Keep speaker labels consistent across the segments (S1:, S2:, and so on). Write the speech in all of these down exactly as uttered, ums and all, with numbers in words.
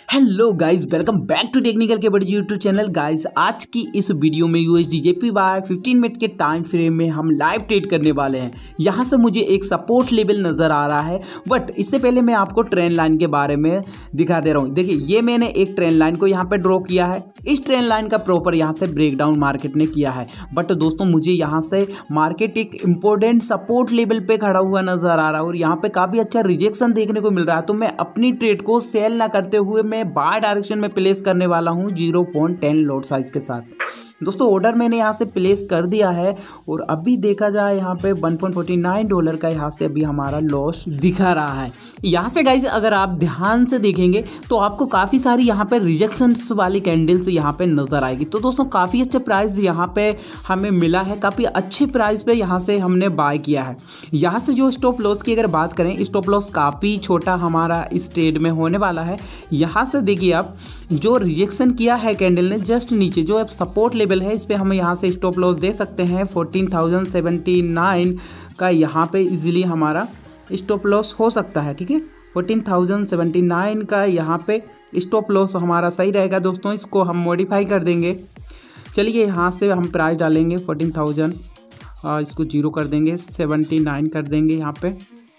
S1: Hello guys, welcome back to technical के बड़े YouTube channel. Guys, आज की इस वीडियो में यूएसडी जेपीवाई फिफ्टीन मिनट के टाइम फ्रेम में हम लाइव ट्रेड करने वाले हैं। यहाँ से मुझे एक सपोर्ट लेवल नज़र आ रहा है, बट इससे पहले मैं आपको ट्रेंड लाइन के बारे में दिखा दे रहा हूँ। देखिए, ये मैंने एक ट्रेंड लाइन को यहाँ पे ड्रॉ किया है। इस ट्रेंड लाइन का प्रॉपर यहाँ से ब्रेकडाउन मार्केट ने किया है, बट दोस्तों मुझे यहाँ से मार्केट एक इम्पोर्टेंट सपोर्ट लेवल पे खड़ा हुआ नज़र आ रहा है और यहाँ पे काफ़ी अच्छा रिजेक्शन देखने को मिल रहा है। तो मैं अपनी ट्रेड को सेल ना करते हुए मैं बाय डायरेक्शन में प्लेस करने वाला हूं zero point one lot size के साथ। दोस्तों ऑर्डर मैंने यहां से प्लेस कर दिया है और अभी देखा जाए यहां पे one point four nine dollar का यहां से अभी हमारा लॉस दिखा रहा है। यहां से गाइस अगर आप ध्यान से देखेंगे तो आपको काफ़ी सारी यहां पे रिजेक्शंस वाली कैंडल्स यहां पे नज़र आएगी। तो दोस्तों काफ़ी अच्छा प्राइस यहां पे हमें मिला है, काफ़ी अच्छे प्राइस पे यहां से हमने बाय किया है। यहाँ से जो स्टॉप लॉस की अगर बात करें, स्टॉप लॉस काफ़ी छोटा हमारा इस ट्रेड में होने वाला है। यहाँ से देखिए आप जो रिजेक्शन किया है कैंडल ने जस्ट नीचे जो अब सपोर्ट लेवल है, इस पे हम यहाँ से स्टॉप लॉस दे सकते हैं। फोर्टीन थाउजेंड सेवेंटी नाइन का यहाँ पे इजीली हमारा स्टॉप लॉस हो सकता है। ठीक है, फोर्टीन थाउजेंड सेवेंटी नाइन का यहाँ पे स्टॉप लॉस हमारा सही रहेगा। दोस्तों इसको हम मॉडिफाई कर देंगे। चलिए यहाँ से हम प्राइस डालेंगे फोर्टीन थाउजेंड, इसको जीरो कर देंगे, सेवेंटी नाइन कर देंगे यहाँ पे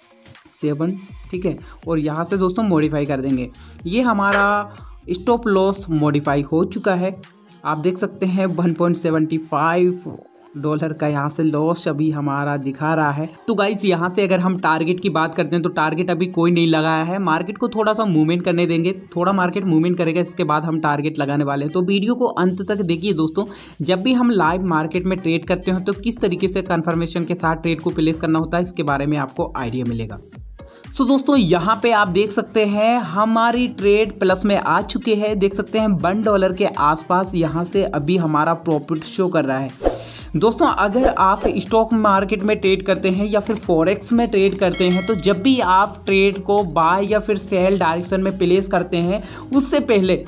S1: सेवन। ठीक है, और यहाँ से दोस्तों मॉडिफाई कर देंगे। ये हमारा स्टॉप लॉस मॉडिफाई हो चुका है। आप देख सकते हैं one point seven five dollar का यहाँ से लॉस अभी हमारा दिखा रहा है। तो गाइस यहाँ से अगर हम टारगेट की बात करते हैं तो टारगेट अभी कोई नहीं लगाया है। मार्केट को थोड़ा सा मूवमेंट करने देंगे, थोड़ा मार्केट मूवमेंट करेगा, इसके बाद हम टारगेट लगाने वाले हैं। तो वीडियो को अंत तक देखिए दोस्तों। जब भी हम लाइव मार्केट में ट्रेड करते हैं तो किस तरीके से कन्फर्मेशन के साथ ट्रेड को प्लेस करना होता है, इसके बारे में आपको आइडिया मिलेगा। सो so, दोस्तों यहाँ पे आप देख सकते हैं हमारी ट्रेड प्लस में आ चुके हैं। देख सकते हैं वन डॉलर के आसपास यहाँ से अभी हमारा प्रॉफिट शो कर रहा है। दोस्तों अगर आप स्टॉक मार्केट में ट्रेड करते हैं या फिर फॉरेक्स में ट्रेड करते हैं तो जब भी आप ट्रेड को बाय या फिर सेल डायरेक्शन में प्लेस करते हैं उससे पहले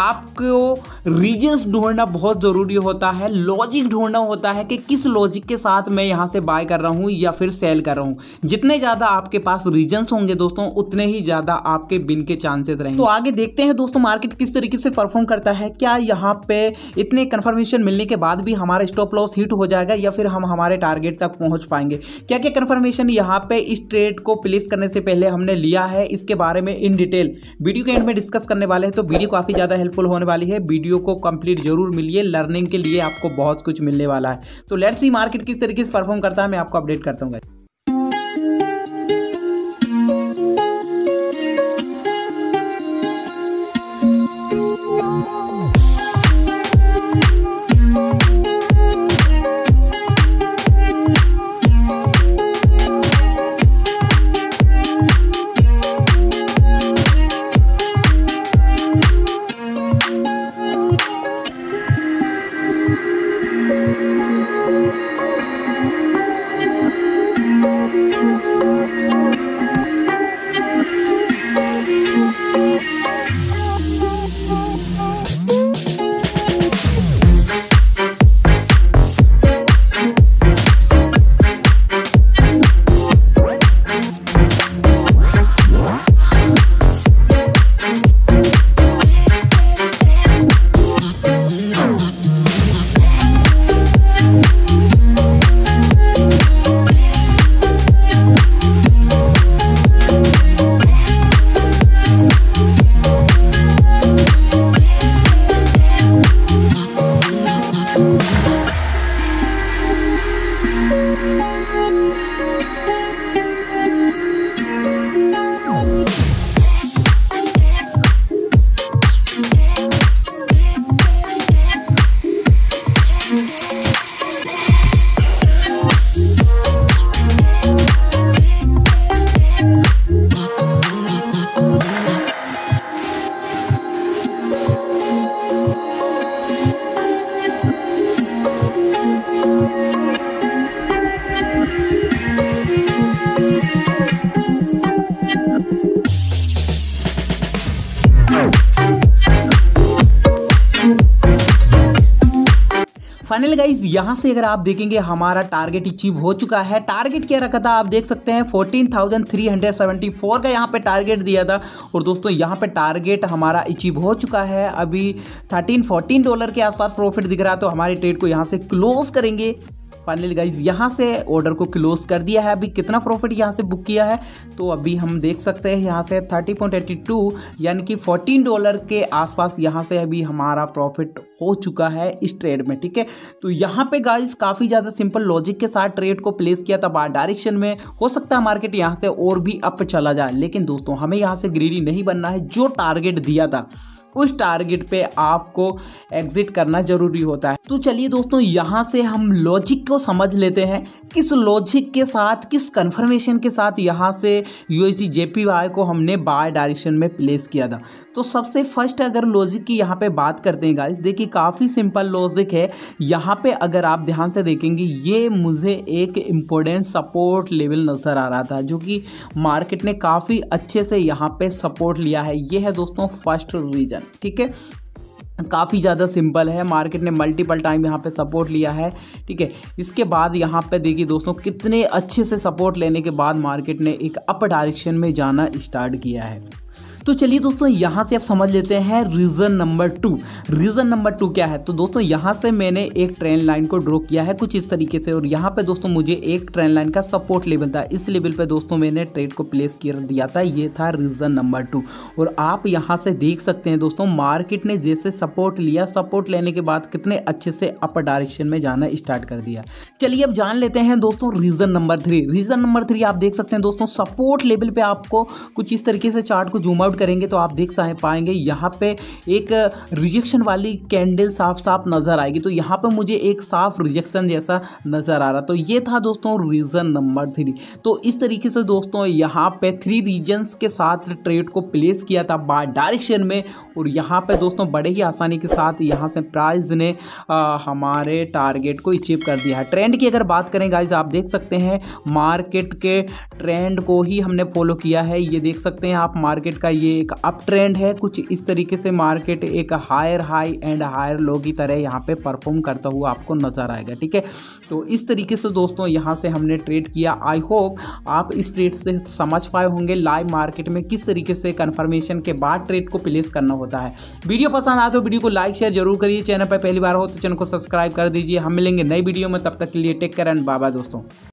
S1: आपको रीजन्स ढूंढना बहुत ज़रूरी होता है, लॉजिक ढूंढना होता है कि किस लॉजिक के साथ मैं यहाँ से बाय कर रहा हूँ या फिर सेल कर रहा हूँ। जितने ज़्यादा आपके पास रीजन्स होंगे दोस्तों उतने ही ज़्यादा आपके बिन के चांसेस रहेंगे। तो आगे देखते हैं दोस्तों मार्केट किस तरीके से परफॉर्म करता है। क्या यहाँ पे इतने कन्फर्मेशन मिलने के बाद भी हमारा स्टॉप लॉस हिट हो जाएगा या फिर हम हमारे टारगेट तक पहुँच पाएंगे। क्या क्या कन्फर्मेशन यहाँ पे इस ट्रेड को प्लेस करने से पहले हमने लिया है, इसके बारे में इन डिटेल वीडियो के एंड में डिस्कस करने वाले हैं। तो वीडियो काफ़ी ज़्यादा हेल्पफुल होने वाली है। वीडियो को कंप्लीट जरूर मिलिए, लर्निंग के लिए आपको बहुत कुछ मिलने वाला है। तो लेट्स सी मार्केट किस तरीके से परफॉर्म करता है, मैं आपको अपडेट करता हूँ। फाइनली गाइस यहाँ से अगर आप देखेंगे हमारा टारगेट अचीव हो चुका है। टारगेट क्या रखा था आप देख सकते हैं, fourteen thousand three hundred seventy four का यहाँ पे टारगेट दिया था और दोस्तों यहाँ पे टारगेट हमारा अचीव हो चुका है। अभी थर्टीन फोर्टीन डॉलर के आसपास प्रॉफिट दिख रहा है, तो हमारी ट्रेड को यहाँ से क्लोज करेंगे। फाइनली गाइज यहाँ से ऑर्डर को क्लोज कर दिया है। अभी कितना प्रॉफिट यहाँ से बुक किया है तो अभी हम देख सकते हैं यहाँ से थर्टी पॉइंट एटी टू यानी कि फोर्टीन डॉलर के आसपास यहाँ से अभी हमारा प्रॉफिट हो चुका है इस ट्रेड में। ठीक है, तो यहाँ पे गाइज काफ़ी ज़्यादा सिंपल लॉजिक के साथ ट्रेड को प्लेस किया था बाय डायरेक्शन में। हो सकता है मार्केट यहाँ से और भी अप चला जाए, लेकिन दोस्तों हमें यहाँ से ग्रीडी नहीं बनना है। जो टारगेट दिया था उस टारगेट पे आपको एग्जिट करना जरूरी होता है। तो चलिए दोस्तों यहाँ से हम लॉजिक को समझ लेते हैं, किस लॉजिक के साथ, किस कंफर्मेशन के साथ यहाँ से यूएसडी जेपीवाई को हमने बाय डायरेक्शन में प्लेस किया था। तो सबसे फर्स्ट अगर लॉजिक की यहाँ पे बात करते हैं गाइस, देखिए काफ़ी सिंपल लॉजिक है। यहाँ पे अगर आप ध्यान से देखेंगे ये मुझे एक इम्पोर्टेंट सपोर्ट लेवल नज़र आ रहा था, जो कि मार्केट ने काफ़ी अच्छे से यहाँ पे सपोर्ट लिया है। ये है दोस्तों फर्स्ट रीजन। ठीक है, काफ़ी ज़्यादा सिंपल है, मार्केट ने मल्टीपल टाइम यहाँ पे सपोर्ट लिया है। ठीक है, इसके बाद यहाँ पे देखिए दोस्तों कितने अच्छे से सपोर्ट लेने के बाद मार्केट ने एक अप डायरेक्शन में जाना स्टार्ट किया है। तो चलिए दोस्तों यहाँ से आप समझ लेते हैं reason number two. Reason number two क्या है, तो दोस्तों यहाँ से मैंने एक ट्रेंड लाइन को ड्रॉ किया है कुछ इस तरीके से, और यहाँ पे दोस्तों मुझे एक ट्रेंड लाइन का सपोर्ट लेवल था, इस लेवल पे दोस्तों मैंने ट्रेड को प्लेस कर दिया था। ये था रीज़न नंबर टू। और आप यहाँ से देख सकते हैं दोस्तों मार्केट ने जैसे सपोर्ट लिया, सपोर्ट लेने के बाद कितने अच्छे से अपर डायरेक्शन में जाना स्टार्ट कर दिया। चलिए अब जान लेते हैं दोस्तों reason number three. Reason number three आप देख सकते हैं दोस्तों सपोर्ट लेवल पे आपको कुछ इस तरीके से चार्ट को जूम आउट करेंगे तो आप देख पाएंगे यहाँ पे एक रिजेक्शन वाली कैंडल साफ साफ नजर आएगी। तो यहाँ पे मुझे एक साफ रिजेक्शन जैसा नजर आ रहा, तो ये था दोस्तों रीजन नंबर थ्री। तो इस तरीके से दोस्तों यहाँ पे थ्री रीजन्स के साथ ट्रेड को प्लेस किया था बाय डायरेक्शन में, और यहाँ पे दोस्तों बड़े ही आसानी के साथ यहाँ से प्राइस ने आ, हमारे टारगेट को अचीव कर दिया है। ट्रेंड की अगर बात करें गाइज, आप देख सकते हैं मार्केट के ट्रेंड को ही हमने फॉलो किया है। ये देख सकते हैं आप मार्केट का ये एक अप ट्रेंड है, कुछ इस तरीके से मार्केट एक higher high and higher low की तरह यहाँ पे परफॉर्म करता हुआ आपको नजर आएगा। ठीक है, तो इस तरीके से दोस्तों यहाँ से हमने ट्रेड किया। आई होप आप इस ट्रेड से समझ पाए होंगे लाइव मार्केट में किस तरीके से कंफर्मेशन के बाद ट्रेड को प्लेस करना होता है। वीडियो पसंद आए तो वीडियो को लाइक शेयर जरूर करिए, चैनल पर पहली बार हो तो चैनल को सब्सक्राइब कर दीजिए। हम मिलेंगे नई वीडियो में, तब तक के लिए take care and bye bye दोस्तों।